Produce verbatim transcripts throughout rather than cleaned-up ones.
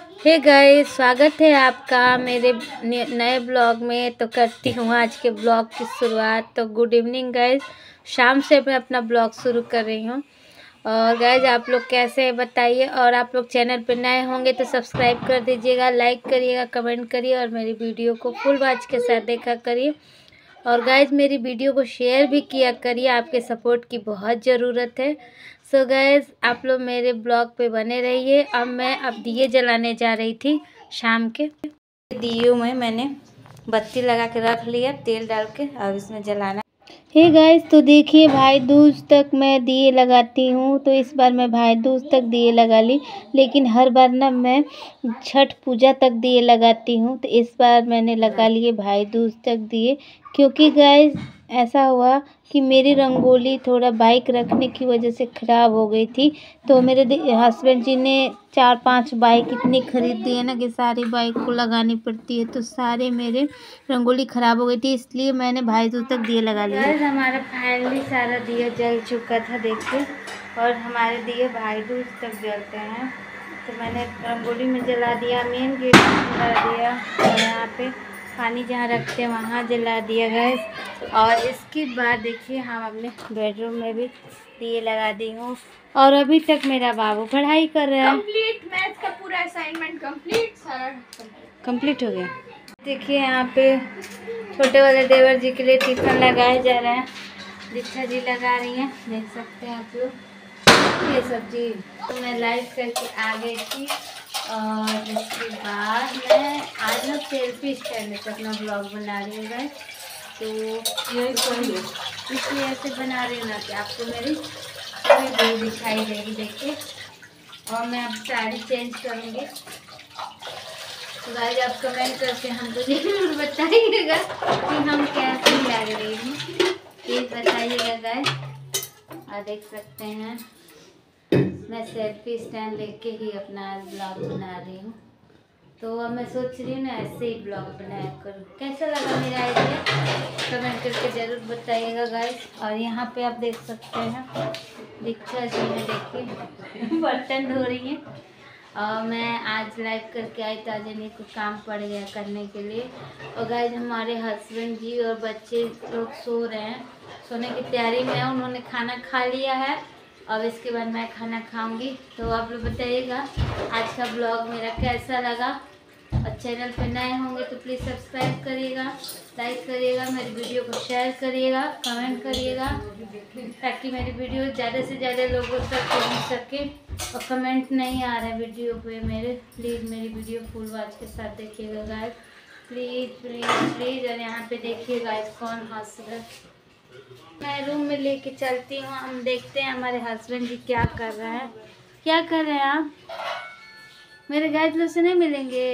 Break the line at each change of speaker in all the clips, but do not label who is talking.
Hey guys, स्वागत है आपका मेरे नए ब्लॉग में। तो करती हूँ आज के ब्लॉग की शुरुआत। तो गुड इवनिंग गाइस, शाम से मैं अपना ब्लॉग शुरू कर रही हूँ। और गाइस आप लोग कैसे हैं बताइए। और आप लोग चैनल पर नए होंगे तो सब्सक्राइब कर दीजिएगा, लाइक करिएगा, कमेंट करिए और मेरी वीडियो को फुल वॉच के साथ देखा करिए। और गाइज मेरी वीडियो को शेयर भी किया करिए, आपके सपोर्ट की बहुत ज़रूरत है। सो गाइज आप लोग मेरे ब्लॉग पे बने रहिए। अब मैं अब दिए जलाने जा रही थी शाम के। दियों में मैंने बत्ती लगा के रख लिया तेल डाल के, अब इसमें जलाना। हे गाइस, तो देखिए भाई दूज तक मैं दिए लगाती हूँ। तो इस बार मैं भाई दूज तक दिए लगा ली, लेकिन हर बार ना मैं छठ पूजा तक दिए लगाती हूँ। तो इस बार मैंने लगा लिए भाई दूज तक दिए, क्योंकि गाइस ऐसा हुआ कि मेरी रंगोली थोड़ा बाइक रखने की वजह से ख़राब हो गई थी। तो मेरे हस्बैंड जी ने चार पांच बाइक इतनी खरीद दी है ना कि सारी बाइक को लगानी पड़ती है। तो सारे मेरे रंगोली ख़राब हो गई थी, इसलिए मैंने भाई दूज तक दिए लगा लिए। हमारा फाइनली सारा दिया जल चुका था देखिए, और हमारे दिए भाई दूज तक जलते हैं। तो मैंने रंगोली में जला दिया, मेन गेट में जला दिया, और यहाँ पे पानी जहाँ रखते हैं वहाँ जला दिया गैस। और इसके बाद देखिए हम अपने बेडरूम में भी दिए लगा दी हूँ। और अभी तक मेरा बाबू पढ़ाई कर रहा है।
कंप्लीट मैथ का पूरा असाइनमेंट कंप्लीट सारा
कंप्लीट हो गया। देखिए यहाँ पे छोटे वाले देवर जी के लिए टिफिन लगाया जा रहा है। दीक्षा जी लगा रही हैं, देख सकते हैं आप लोग ये सब्जी। तो मैं लाइव करके आ गई थी। और इसके बाद मैं आज ना सेल्फी स्टैंड से अपना ब्लॉग बना रही हूँ गाइस। तो यही करिए, इसलिए ऐसे बना रही हूँ ना कि आपको मेरी पूरी व्यू दिखाई देगी देखिए। और मैं अब साड़ी चेंज करूँगी। तो गाइस आप कमेंट करके हमको जरूर बताइएगा कि हम कैसी लग रही हूँ, प्लीज़ बताइएगा गाइस। और देख सकते हैं मैं सेल्फी स्टैंड लेके ही अपना ब्लॉग बना रही हूँ। तो अब मैं सोच रही हूँ ना ऐसे ही ब्लॉग बनाया करूँ। कैसा लगा मेरा आइडिया कमेंट करके ज़रूर बताइएगा गाइस। और यहाँ पे आप देख सकते हैं दीक्षा जी ने देखिए बर्तन धो रही हैं। और मैं आज लाइव करके आई तो आज इन्हीं को काम पड़ गया करने के लिए। और गाइस हमारे हस्बैंड जी और बच्चे लोग सो रहे हैं, सोने की तैयारी में है। उन्होंने खाना खा लिया है, अब इसके बाद मैं खाना खाऊंगी। तो आप लोग बताइएगा आज का ब्लॉग मेरा कैसा लगा। और चैनल पर नए होंगे तो प्लीज़ सब्सक्राइब करिएगा, लाइक करिएगा, मेरी वीडियो को शेयर करिएगा, कमेंट करिएगा, ताकि मेरी वीडियो ज़्यादा से ज़्यादा लोगों तक पहुँच सके। और कमेंट नहीं आ रहा है वीडियो पे मेरे, प्लीज़ मेरी वीडियो फुल वॉच के साथ देखिएगा गाइस, प्लीज़ प्लीज़ प्लीज़। और यहाँ पे देखिए गाइस कौन हंस रहा है। मैं रूम में लेके चलती हूँ, हम देखते हैं हमारे हस्बैंड जी क्या कर रहे हैं। क्या कर रहे हैं आप? मेरे गाइस लोग से नहीं मिलेंगे?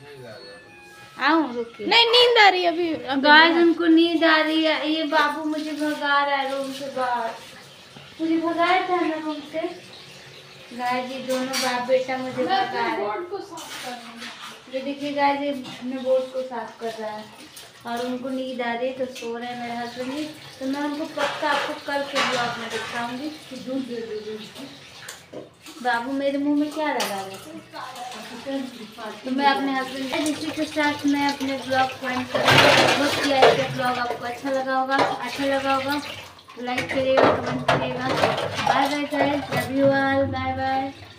आऊँ रुकिए।
नहीं, नींद आ रही है अभी।
गाइस उनको नींद आ रही है। ये बाबू मुझे भगा रहा है रूम से बाहर, मुझे भगाया था ना रूम से। गाइस ये दोनों बाप बेटा मुझे भगा रहे हैं।
बोर्ड को साफ कर रही हूं।
ये देखिए गाइस ये अपने बोर्ड को साफ कर रहा है। और उनको नींद आ रही है तो सो रहे हैं मेरे हस्बैंड जी। तो मैं उनको पक्का आपको कल के ब्लॉग में दिखाऊंगी। बाबू मेरे मुंह में क्या लगा रहे हैं? तो मैं अपने हस्बैंड इसी के साथ मैं अपने ब्लॉग को एंड करूँगी। होप कि आज का ब्लॉग आपको अच्छा लगा होगा। अच्छा लगा होगा लाइक करिएगा, कमेंट करिएगा। Bye bye guys, love you all, bye bye.